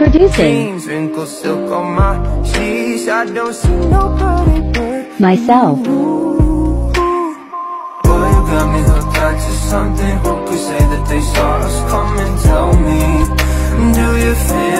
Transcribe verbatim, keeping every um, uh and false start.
Introducing myself. Got me hooked onto something. Who could say that they saw us coming? Tell me, do you feel